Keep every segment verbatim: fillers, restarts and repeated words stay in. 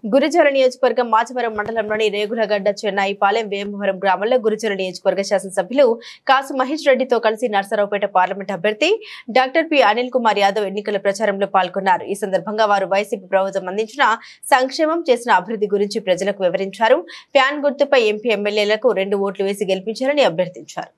గురుజాల నియోజకవర్గం మాచవరం మండలంలోని రేగులగడ్డ చెన్నై పాలెం వేమవరం గ్రామంలో గురుజాల నియోజకవర్గ శాసనసభ్యులు కాసు మహేష్ రెడ్డితో కలిసి నర్సరావుపేట పార్లమెంట్ అభ్యర్థి డాక్టర్ పి అనిల్ కుమార్ యాదవ్ ఎన్నికల ప్రచారంలో పాల్గొన్నారు। ఈ సందర్భంగా వారు వైసీపీ ప్రభుత్వం అందించిన సంక్షేమం చేసిన అభివృద్ధి గురించి ప్రజలకు వివరించారు। ఫ్యాన్ గుర్తుపై ఎంపీ ఎమ్మెల్యేలకు రెండు ఓట్లు వేసి గెలిపించాలని అభ్యర్థించారు।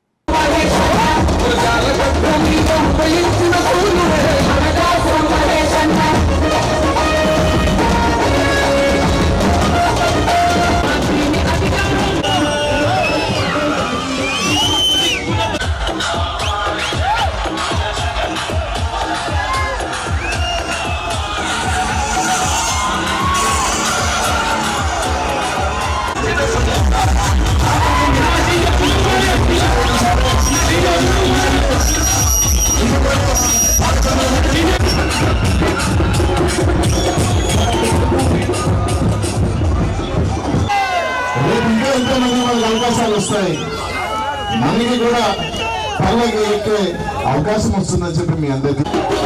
అవకాశాలు వస్తాయి, మనకి కూడా పల్లకి ఎక్కే అవకాశం వస్తుందని చెప్పి మీ అందరికీ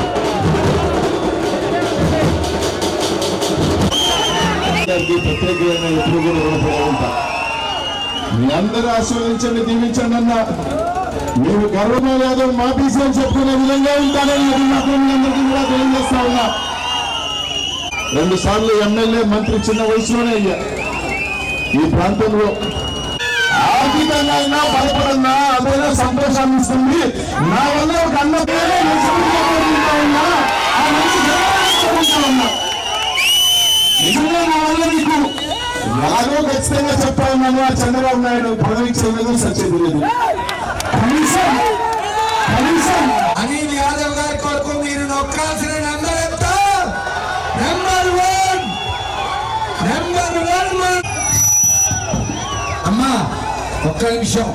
ప్రత్యేకంగా ఎప్పుడు కూడా రుణపడి ఉంటా। మీ అందరూ ఆశీర్వదించండి, దీవించండి అన్న మీరు గర్వమే లేదు మా బీసీ అని చెప్పుకునే విధంగా ఉంటారని అది మాత్రం మీ అందరికీ కూడా తెలియజేస్తా ఉన్నా। రెండు సార్లు ఎమ్మెల్యే మంత్రి చిన్న వయసులోనే అయ్యా। ఈ ప్రాంతంలో ఆర్థికంగా అయినా బలపడన్నా అదైనా సంతోషాన్ని ఇస్తుంది। నా వల్ల ఒక అన్న ఉన్నా ఆ మనిషి ఉన్నా నిజంగా నా వల్ల నీకు ఎలాగో ఖచ్చితంగా చెప్పా ఉన్నాను। ఆ చంద్రబాబు నాయుడు పదవికి చేయలేదు, సచ్చేది లేదు। కనీసం కనీసం అనిల్ యాదవ్ గారి కొరకు మీరు నొక్కాల్సిన నెంబర్ ఎంత? నెంబర్ వన్ నెంబర్ వన్ అమ్మా ఒక్క నిమిషం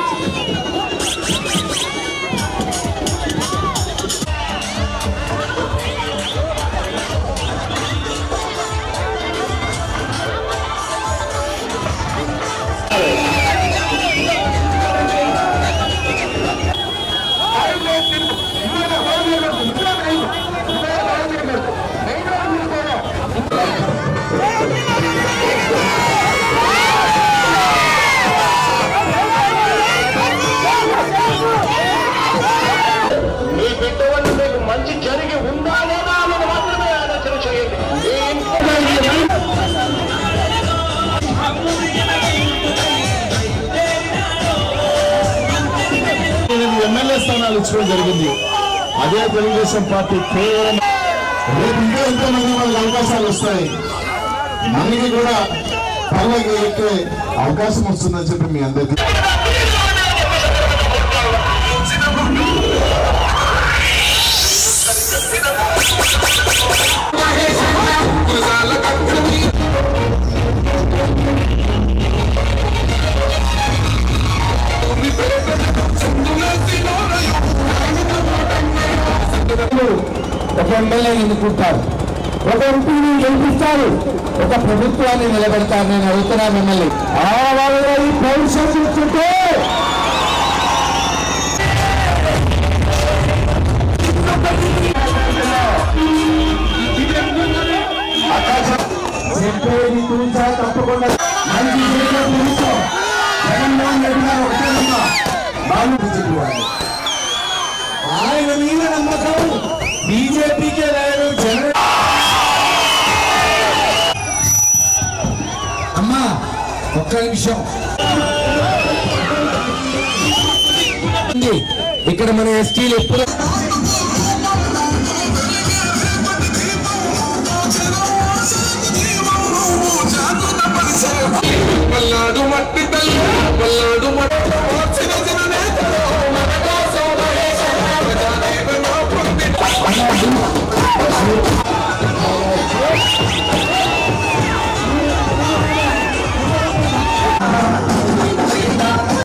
మంచి జరిగి ఉందా లేదా అన్నది మాత్రమే ఆలోచన చేయండి। ఎమ్మెల్యే స్థానాలు ఇచ్చడం జరిగింది, అదే తెలుగుదేశం పార్టీ కేవలం రేపు ఇంకా ఎంతో మంది వాళ్ళకి అవకాశాలు వస్తాయి, మనకి కూడా పల్లకి ఎక్కే అవకాశం వస్తుందని చెప్పి మీ అందరికీ ఒక ఎమ్మెల్యేని ఎన్నుకుంటారు, ఒక ఎంపీని గెలిపిస్తారు, ఒక ప్రభుత్వాన్ని నిలబెడతారు। నేను అడుగుతున్నా మిమ్మల్ని ఆ వాళ్ళ ఈ పౌరుషం చూస్తుంటే చెప్పేది చూసా తప్పకుండా మంచి జగన్మోహన్ రెడ్డి గారు ఒకటే బాగుంటుంది। ఆయన మీద నమ్మకం బీజేపీకే లేదు, జగన్ అమ్మా ఒక్క నిమిషం ఇక్కడ మన ఎస్టీలు ఎప్పుడు పల్నాడు మట్టి తల్లి పల్నాడు మట్టి